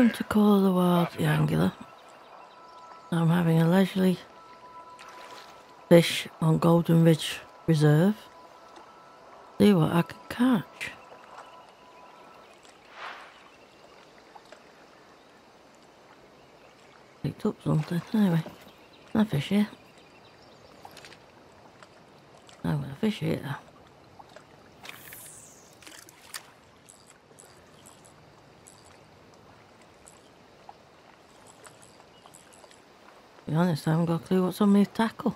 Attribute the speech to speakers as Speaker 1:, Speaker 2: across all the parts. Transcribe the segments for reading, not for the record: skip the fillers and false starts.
Speaker 1: Welcome to Call of the Wild, the Angular. I'm having a leisurely fish on Golden Ridge Reserve. See what I can catch. Picked up something. Anyway, no fish here. No fish here. To be honest, I haven't got a clue what's on my tackle.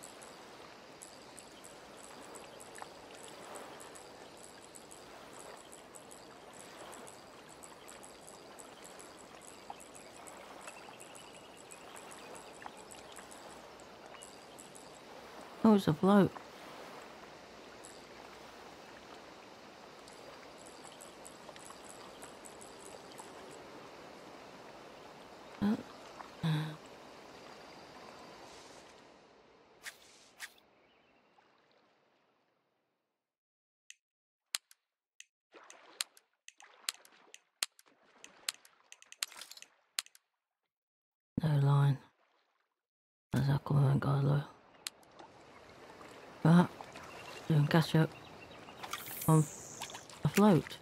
Speaker 1: Oh, it's a float. No line. As I come and got a look. Right, you can catch up on a float.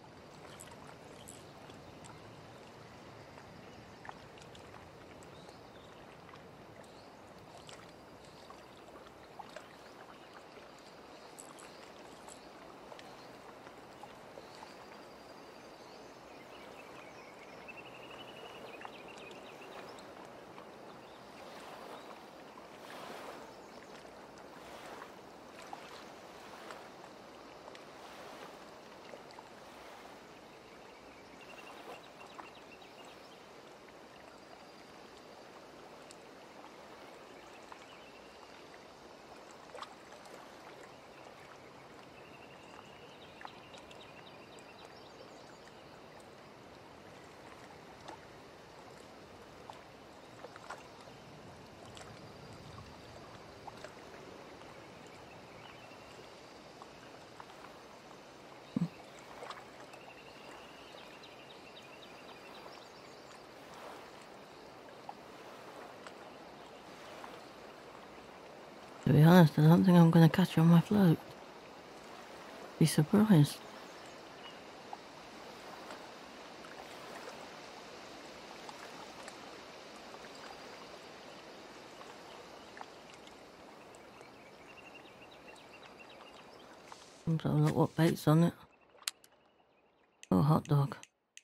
Speaker 1: To be honest, I don't think I'm going to catch you on my float. Be surprised. Let's have a look what bait's on it. Oh, hot dog.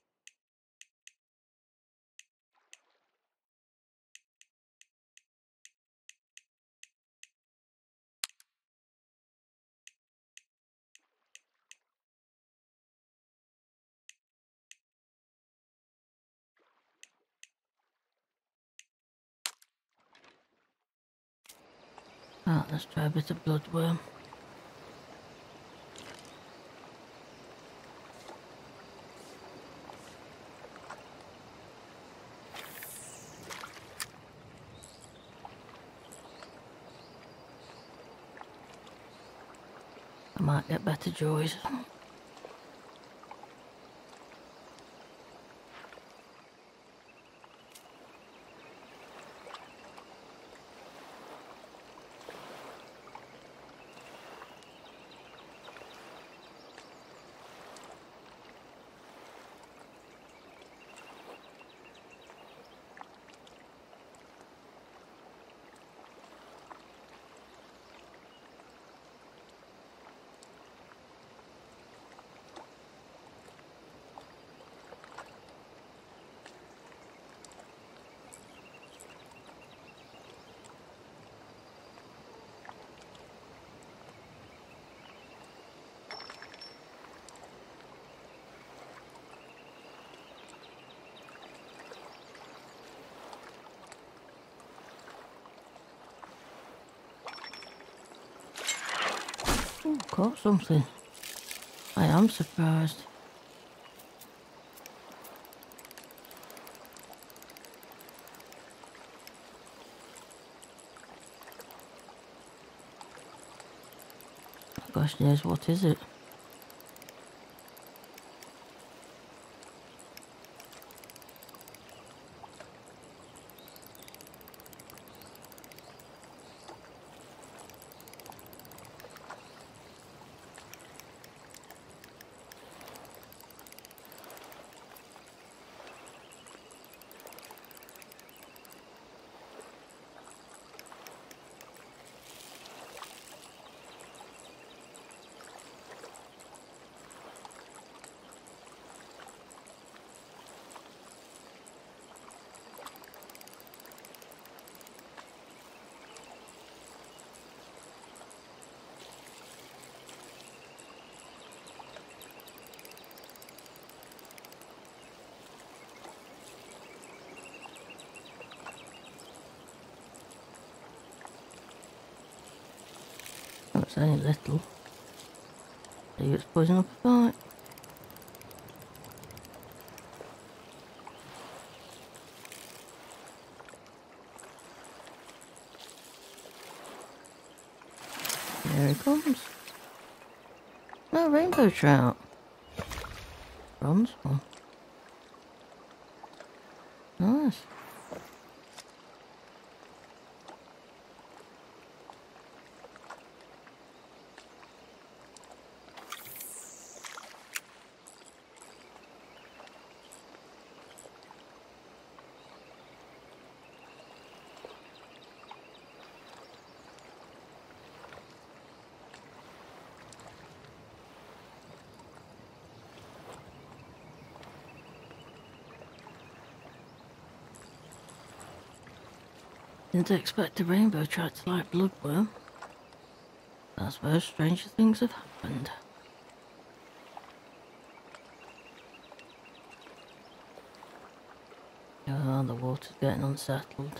Speaker 1: Ah, let's try a bit of bloodworm. I might get better joys. Oh, caught something. I am surprised. The question is, what is it? It's only little. See it's poison up a fight. There he comes. No rainbow trout. Bronze one. Nice. Didn't expect a rainbow trout to like bloodworm. That's where stranger things have happened. Oh, the water's getting unsettled.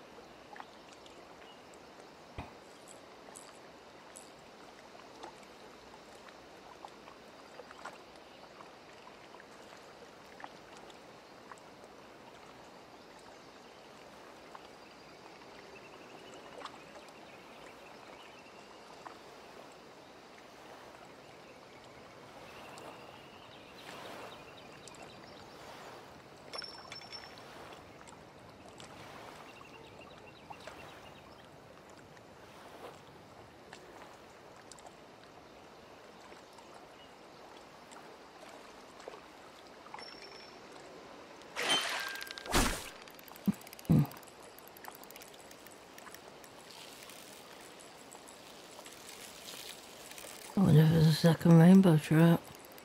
Speaker 1: I wonder if there's a second rainbow trout.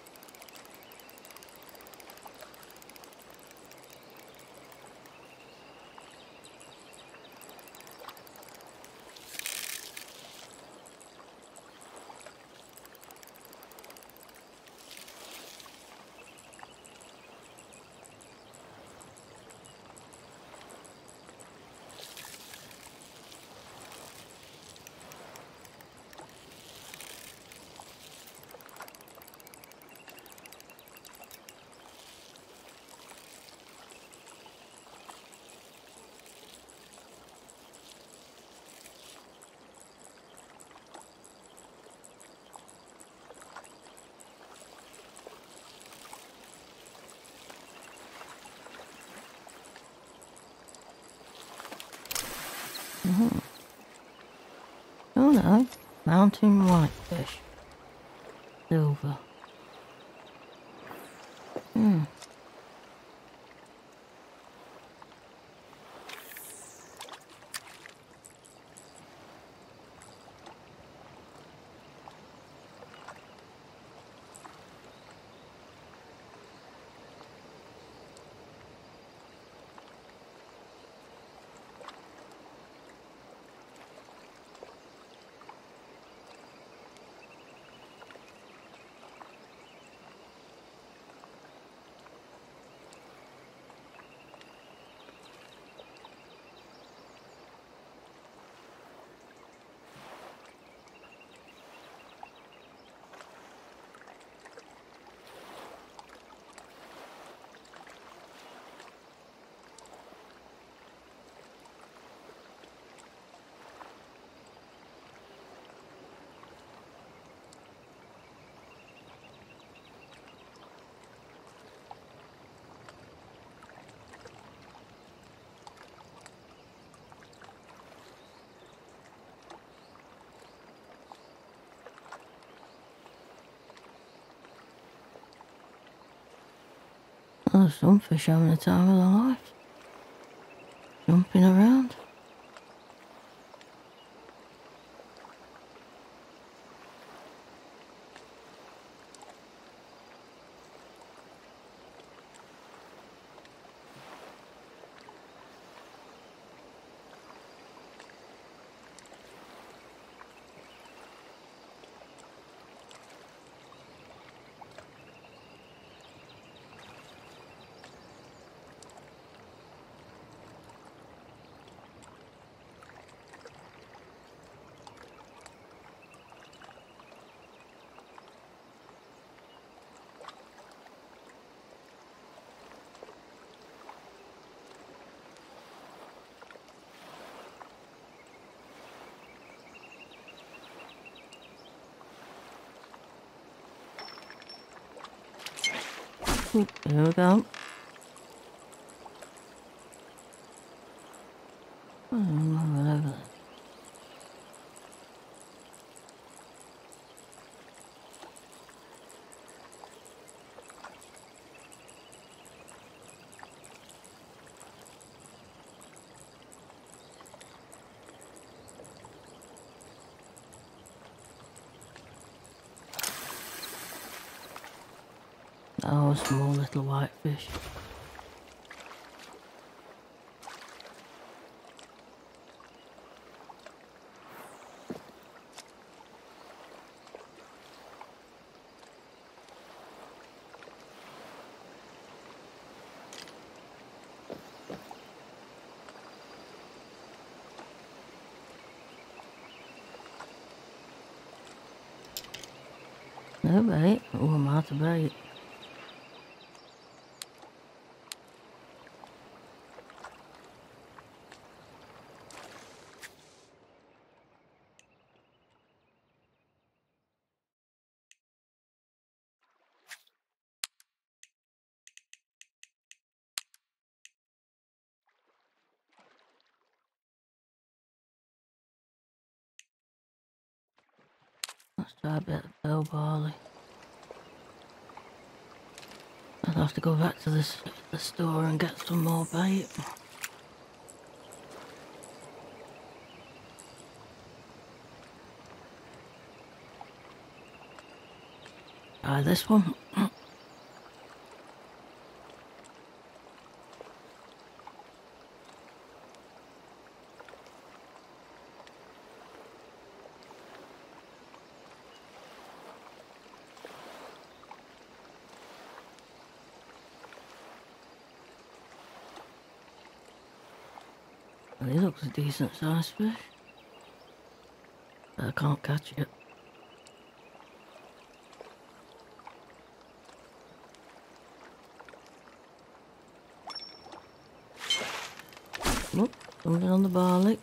Speaker 1: Oh no, mountain whitefish. Silver. Oh, some fish having the time of their life. Jumping around. Oop, here we go. Over there. Oh, a small little white fish. No bait. Oh, I'm out of bait. Let's try a bit of bell barley. I'll have to go back to the store and get some more bait. Try this one. Well, he looks a decent sized fish. But I can't catch it. Look, something on the barley.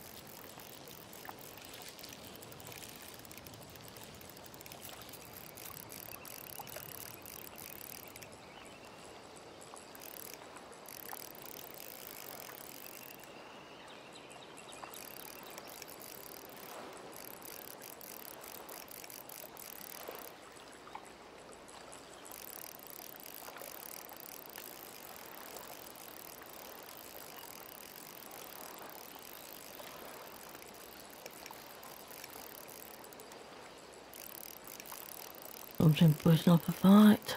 Speaker 1: Something pushing up a fight.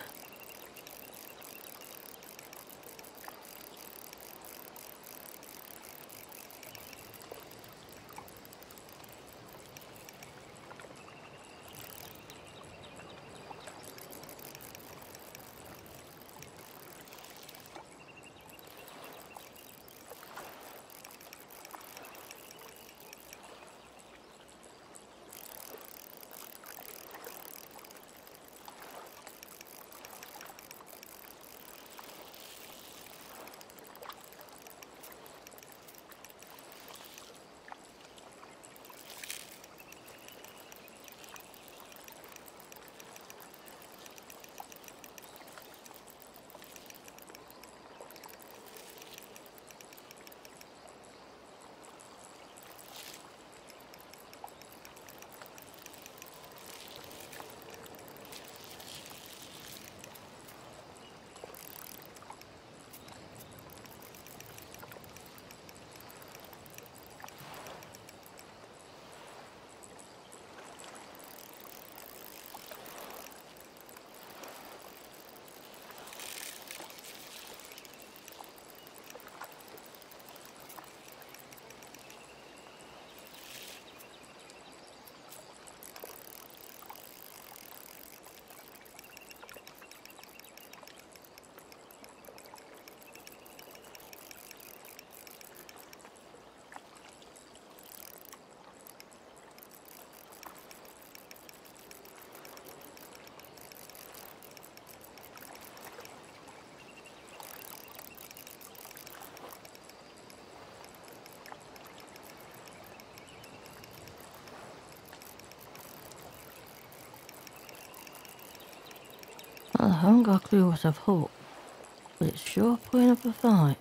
Speaker 1: Well, I haven't got a clue what I've hooked, but it's sure putting up a fight.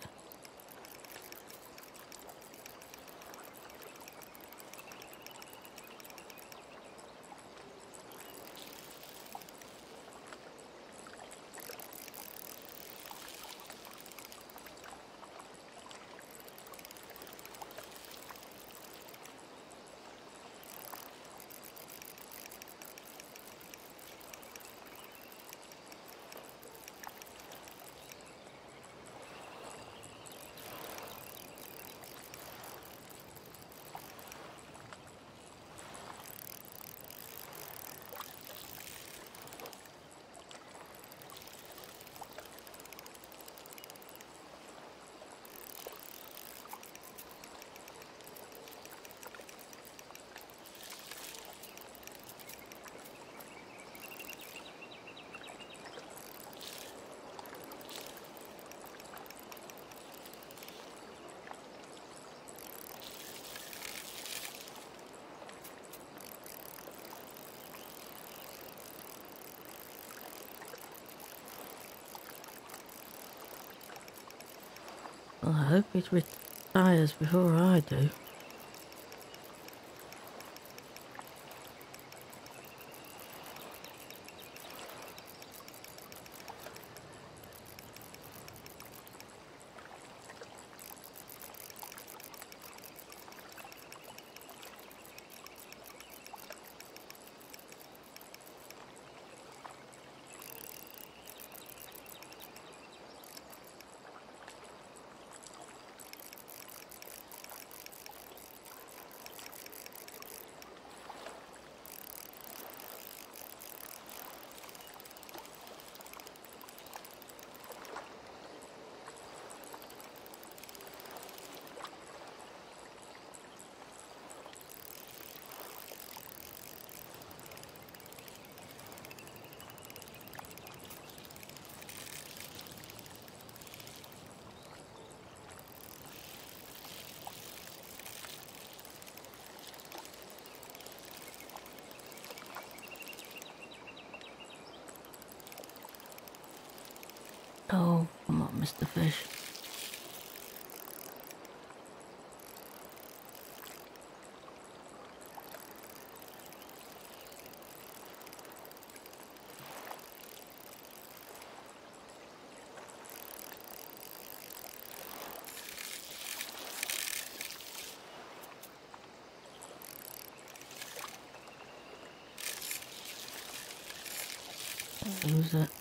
Speaker 1: Well, I hope it retires before I do. Oh, come on, Mr. Fish. Lose it.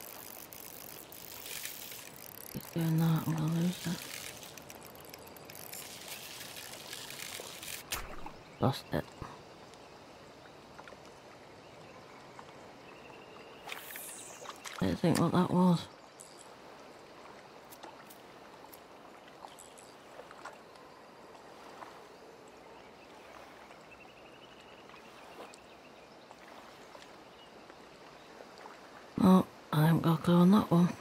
Speaker 1: He's doing that, I'm gonna lose it. Lost it. I didn't think what that was. Oh, I haven't got a clue on that one.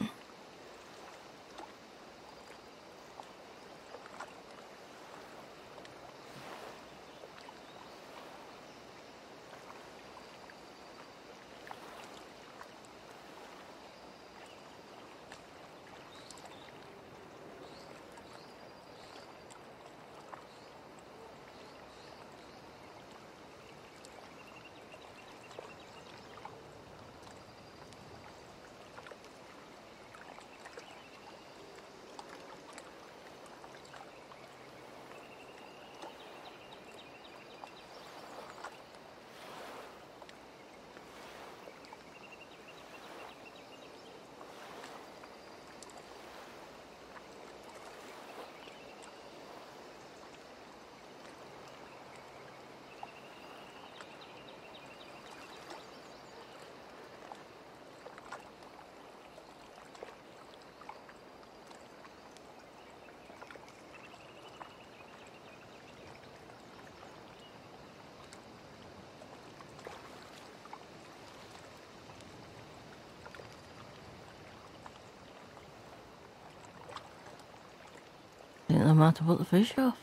Speaker 1: Think they might have put the fish off.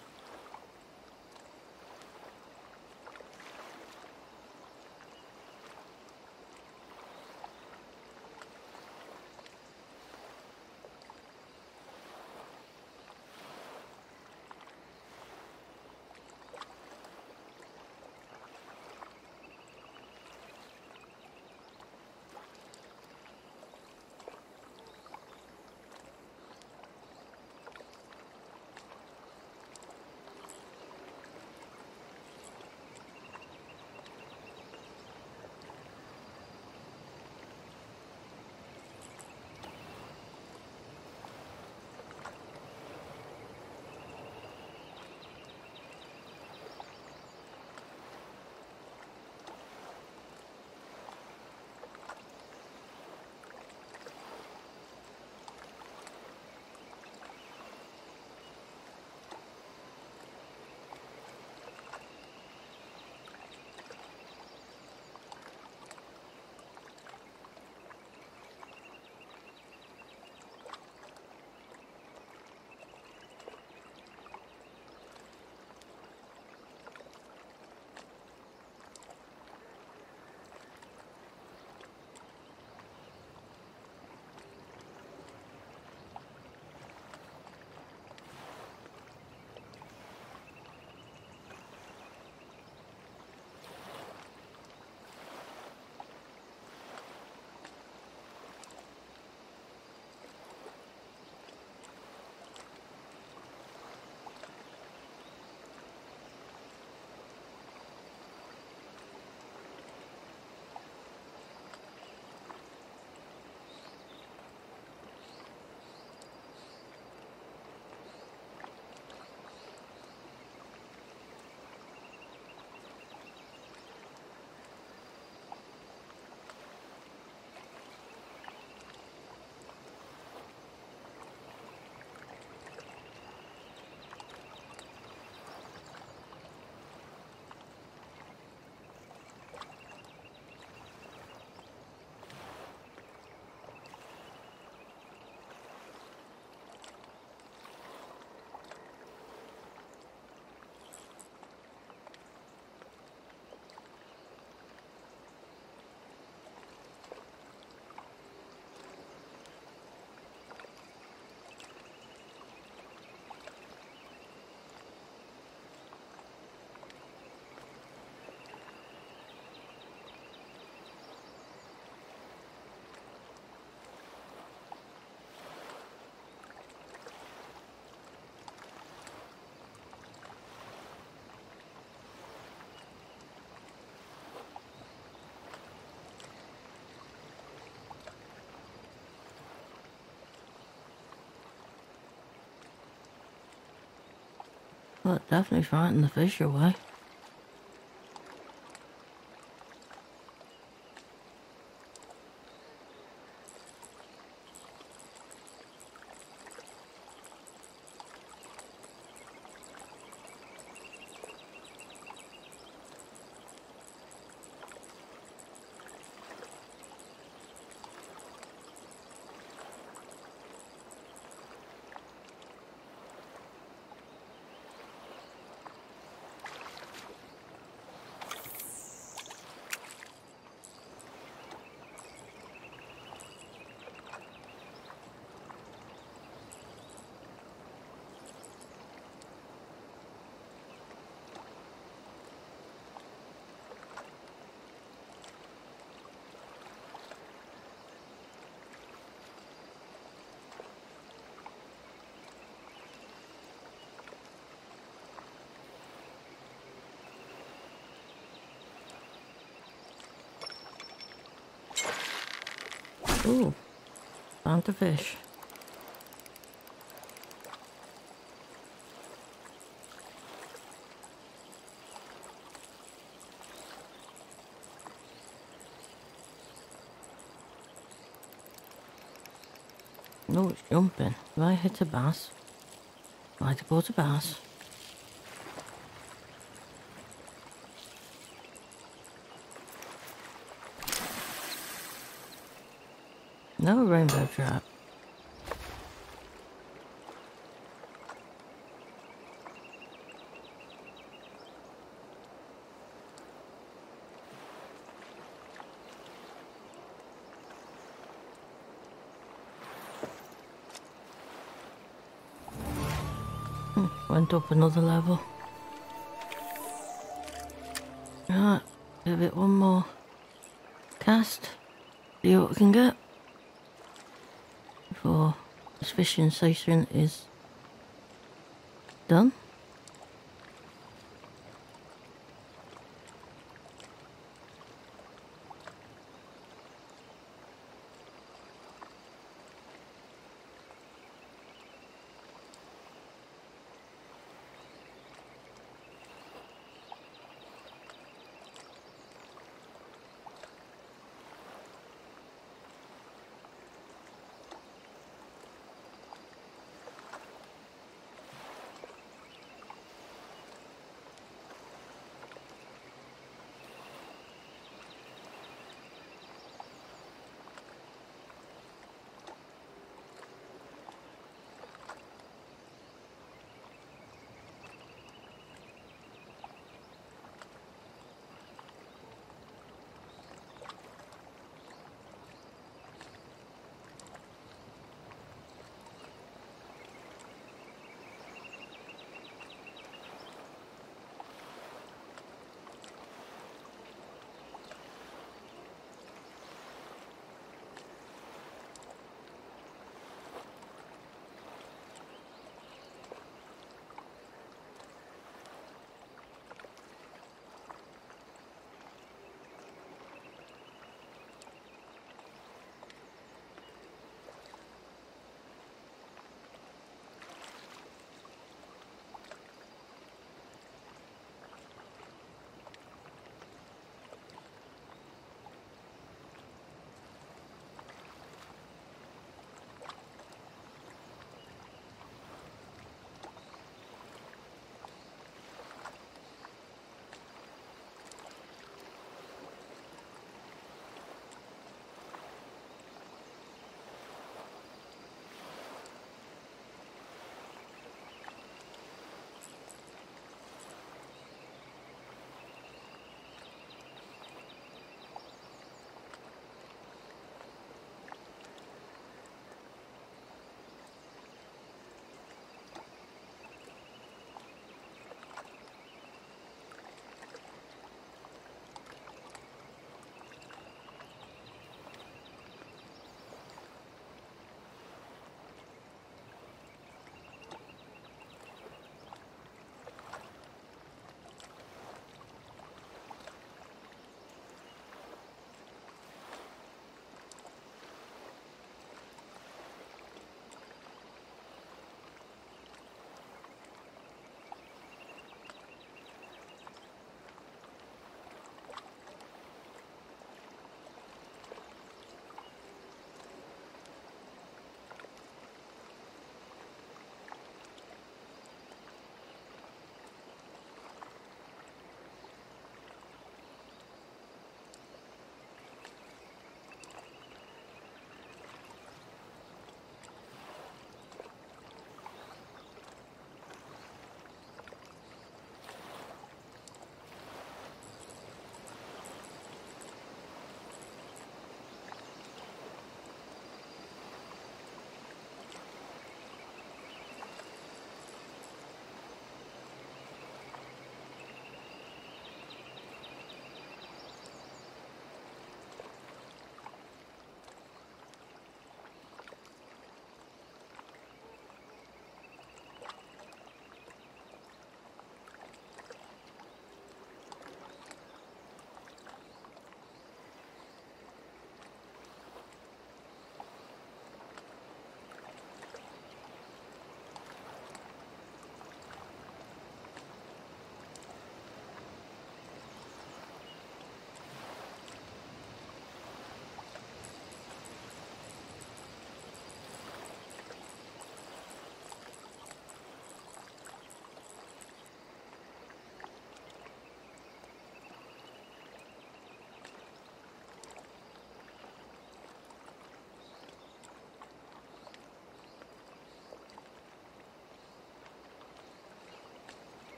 Speaker 1: Well, it definitely frightened the fish away. Ooh, found a fish. No, it's jumping. If I hit a bass, I caught a bass. No rainbow trout. Went up another level. Right, give it one more cast. See what we can get before this fishing session is done.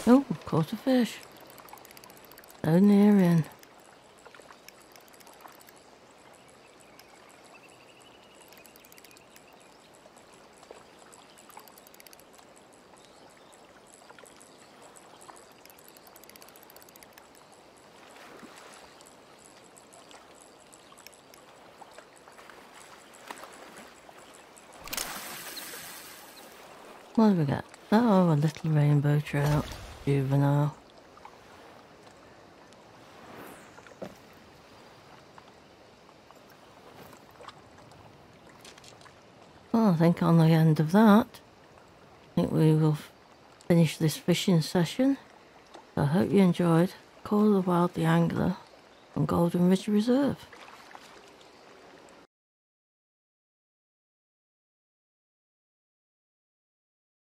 Speaker 1: Oh, caught a fish. So near in. What have we got? Oh, a little rainbow trout. Juvenile. Well, I think on the end of that, I think we will finish this fishing session. So I hope you enjoyed Call of the Wild the Angler on Golden Ridge Reserve.